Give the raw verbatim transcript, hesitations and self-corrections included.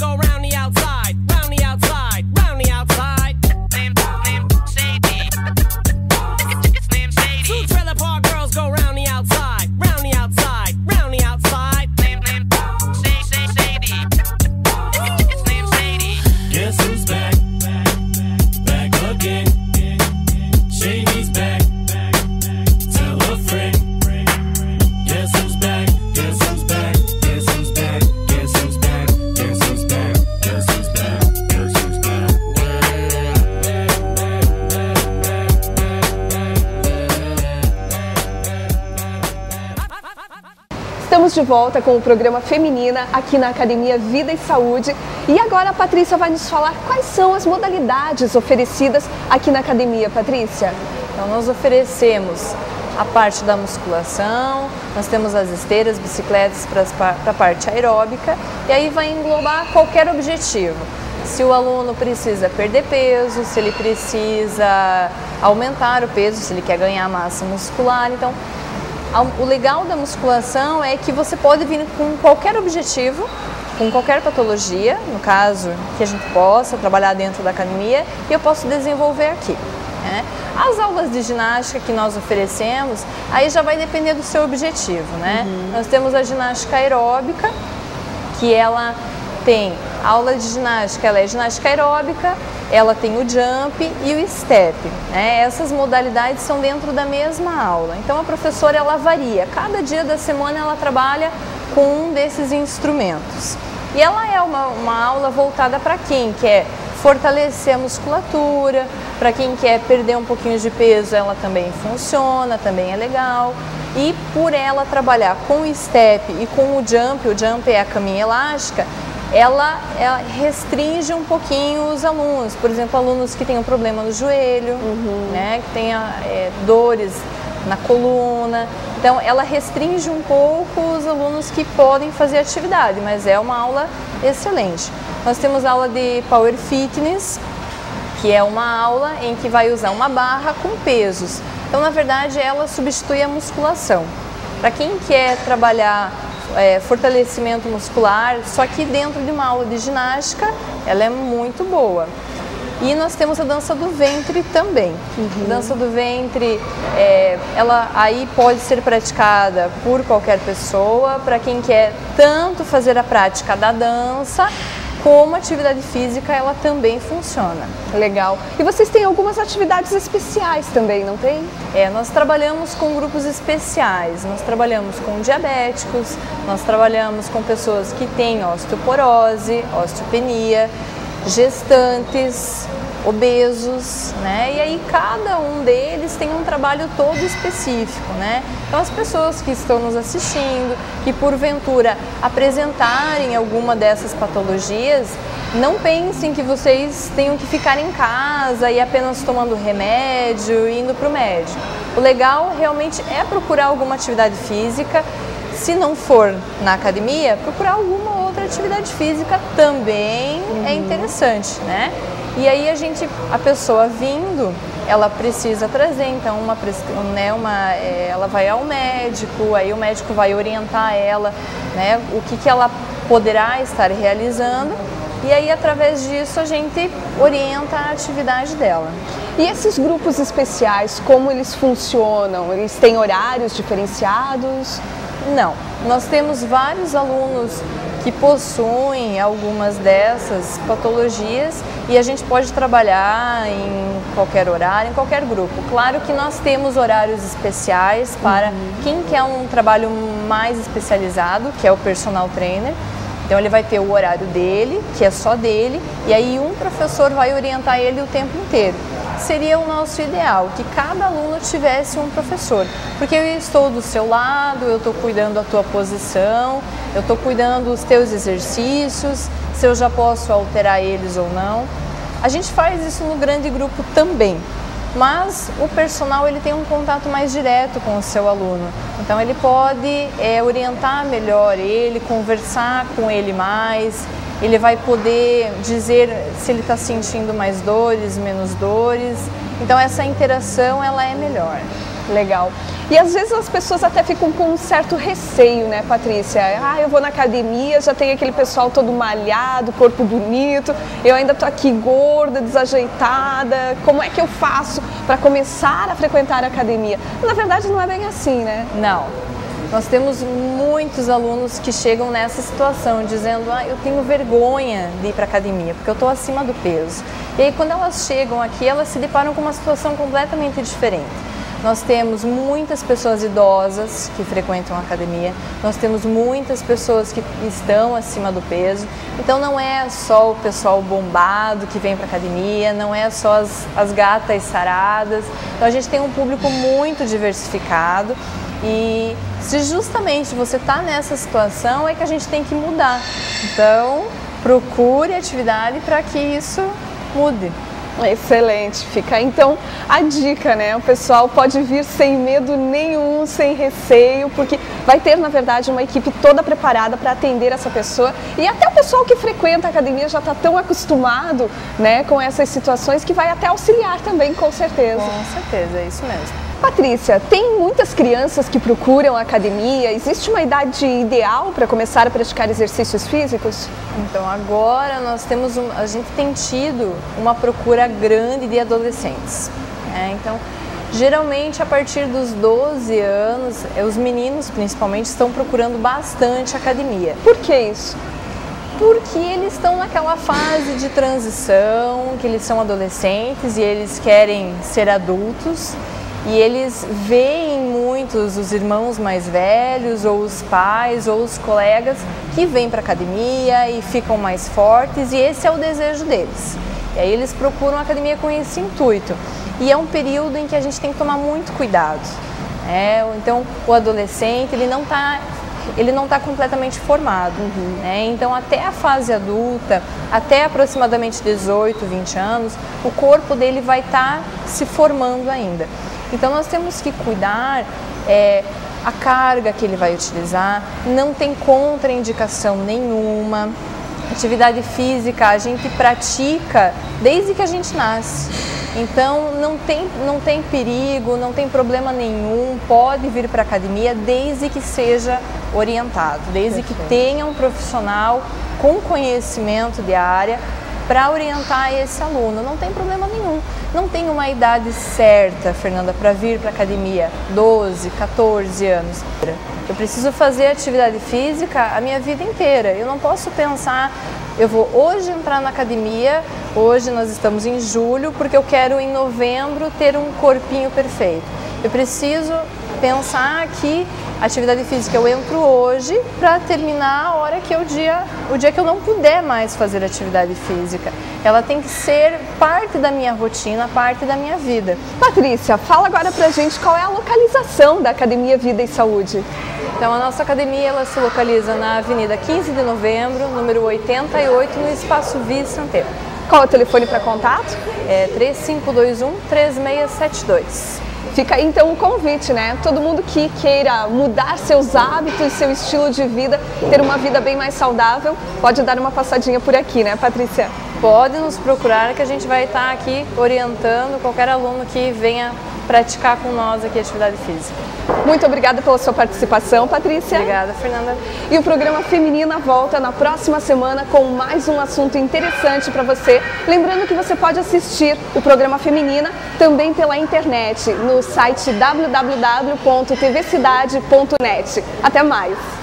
go round the outside, round the outside, round the outside. Slim, slim, shady. Slim, shady. Two trailer park girls go round the outside, round the outside, round the outside. Slim, slim, shady, shady. Slim, shady. Guess who's back? Back again. Shady's back. Tell a friend. Guess who's back? Guess who's back? Guess who's back? Guess who's back? Guess who's back? Guess who's back? Guess who's back? Estamos de volta com o programa Feminina aqui na Academia Vida e Saúde. E agora a Patrícia vai nos falar quais são as modalidades oferecidas aqui na academia. Patrícia? Então nós oferecemos a parte da musculação, nós temos as esteiras, bicicletas para a parte aeróbica, e aí vai englobar qualquer objetivo. Se o aluno precisa perder peso, se ele precisa aumentar o peso, se ele quer ganhar massa muscular. Então, o legal da musculação é que você pode vir com qualquer objetivo, com qualquer patologia, no caso que a gente possa trabalhar dentro da academia, e eu posso desenvolver aqui. Né? As aulas de ginástica que nós oferecemos, aí já vai depender do seu objetivo, né? Uhum. Nós temos a ginástica aeróbica, que ela tem aula de ginástica, ela é ginástica aeróbica, ela tem o jump e o step, né? Essas modalidades são dentro da mesma aula. Então a professora ela varia, cada dia da semana ela trabalha com um desses instrumentos. E ela é uma, uma aula voltada para quem quer fortalecer a musculatura, para quem quer perder um pouquinho de peso, ela também funciona, também é legal. E por ela trabalhar com o step e com o jump, o jump é a caminha elástica, ela, ela restringe um pouquinho os alunos. Por exemplo, alunos que têm um problema no joelho, uhum. né, que tenham é, dores na coluna. Então, ela restringe um pouco os alunos que podem fazer atividade, mas é uma aula excelente. Nós temos aula de Power Fitness, que é uma aula em que vai usar uma barra com pesos. Então, na verdade, ela substitui a musculação. Para quem quer trabalhar é, fortalecimento muscular, só que dentro de uma aula de ginástica, ela é muito boa. E nós temos a dança do ventre também. Uhum. Dança do ventre, é, ela aí pode ser praticada por qualquer pessoa, para quem quer tanto fazer a prática da dança, como atividade física, ela também funciona. Legal. E vocês têm algumas atividades especiais também, não tem? É, nós trabalhamos com grupos especiais, nós trabalhamos com diabéticos, nós trabalhamos com pessoas que têm osteoporose, osteopenia, gestantes, obesos, né? E aí cada um deles tem um trabalho todo específico, né? Então as pessoas que estão nos assistindo, que porventura apresentarem alguma dessas patologias, não pensem que vocês tenham que ficar em casa e apenas tomando remédio e indo para o médico. O legal realmente é procurar alguma atividade física. Se não for na academia, procurar alguma outra atividade física também uhum. é interessante, né? E aí a gente, a pessoa vindo, ela precisa trazer, então, uma, né, uma, é, ela vai ao médico, aí o médico vai orientar ela, né, o que, que ela poderá estar realizando, e aí através disso a gente orienta a atividade dela. E esses grupos especiais, como eles funcionam? Eles têm horários diferenciados? Não, nós temos vários alunos que possuem algumas dessas patologias e a gente pode trabalhar em qualquer horário, em qualquer grupo. Claro que nós temos horários especiais para uhum. quem quer um trabalho mais especializado, que é o personal trainer. Então ele vai ter o horário dele, que é só dele, e aí um professor vai orientar ele o tempo inteiro. Seria o nosso ideal, que cada aluno tivesse um professor, porque eu estou do seu lado, eu estou cuidando da tua posição, eu estou cuidando dos teus exercícios, se eu já posso alterar eles ou não. A gente faz isso no grande grupo também, mas o personal ele tem um contato mais direto com o seu aluno, então ele pode é, orientar melhor ele, conversar com ele mais. Ele vai poder dizer se ele está sentindo mais dores, menos dores. Então essa interação ela é melhor. Legal. E às vezes as pessoas até ficam com um certo receio, né, Patrícia? Ah, eu vou na academia, já tem aquele pessoal todo malhado, corpo bonito, eu ainda tô aqui gorda, desajeitada, como é que eu faço para começar a frequentar a academia? Na verdade não é bem assim, né? Não. Nós temos muitos alunos que chegam nessa situação, dizendo, ah, eu tenho vergonha de ir para a academia, porque eu estou acima do peso. E aí quando elas chegam aqui, elas se deparam com uma situação completamente diferente. Nós temos muitas pessoas idosas que frequentam a academia, nós temos muitas pessoas que estão acima do peso, então não é só o pessoal bombado que vem para a academia, não é só as, as gatas saradas, então a gente tem um público muito diversificado. E se justamente você está nessa situação, é que a gente tem que mudar. Então, procure atividade para que isso mude. Excelente, fica então a dica, né? O pessoal pode vir sem medo nenhum, sem receio, porque vai ter, na verdade, uma equipe toda preparada para atender essa pessoa. E até o pessoal que frequenta a academia já está tão acostumado, né, com essas situações que vai até auxiliar também, com certeza. Com certeza, é isso mesmo. Patrícia, tem muitas crianças que procuram a academia? Existe uma idade ideal para começar a praticar exercícios físicos? Então agora nós temos, um, a gente tem tido uma procura grande de adolescentes. Né? Então, geralmente a partir dos doze anos, os meninos principalmente estão procurando bastante a academia. Por que isso? Porque eles estão naquela fase de transição, que eles são adolescentes e eles querem ser adultos. E eles veem muitos os irmãos mais velhos, ou os pais, ou os colegas que vêm para a academia e ficam mais fortes, e esse é o desejo deles. E aí eles procuram a academia com esse intuito. E é um período em que a gente tem que tomar muito cuidado. Né? Então, o adolescente, ele não está ele não está completamente formado. Uhum. Né? Então, até a fase adulta, até aproximadamente dezoito, vinte anos, o corpo dele vai estar se formando ainda. Então nós temos que cuidar é, a carga que ele vai utilizar, não tem contraindicação nenhuma. Atividade física a gente pratica desde que a gente nasce. Então não tem, não tem perigo, não tem problema nenhum, pode vir para a academia desde que seja orientado, desde Perfeito. que tenha um profissional com conhecimento de área para orientar esse aluno, não tem problema nenhum. Não tem uma idade certa, Fernanda, para vir para a academia, doze, quatorze anos. Eu preciso fazer atividade física a minha vida inteira. Eu não posso pensar, eu vou hoje entrar na academia, hoje nós estamos em julho, porque eu quero em novembro ter um corpinho perfeito. Eu preciso pensar que a atividade física eu entro hoje para terminar a hora que é o dia, o dia que eu não puder mais fazer atividade física. Ela tem que ser parte da minha rotina, parte da minha vida. Patrícia, fala agora pra gente qual é a localização da Academia Vida e Saúde. Então a nossa academia ela se localiza na Avenida quinze de Novembro, número oitenta e oito, no Espaço Via Santeiro. Qual é o telefone para contato? É três cinco dois um, três seis sete dois. Fica aí então o convite, né? Todo mundo que queira mudar seus hábitos, seu estilo de vida, ter uma vida bem mais saudável, pode dar uma passadinha por aqui, né, Patrícia? Pode nos procurar que a gente vai estar aqui orientando qualquer aluno que venha praticar com nós aqui a atividade física. Muito obrigada pela sua participação, Patrícia. Obrigada, Fernanda. E o programa Feminina volta na próxima semana com mais um assunto interessante para você. Lembrando que você pode assistir o programa Feminina também pela internet, no site w w w ponto t v cidade ponto net. Até mais!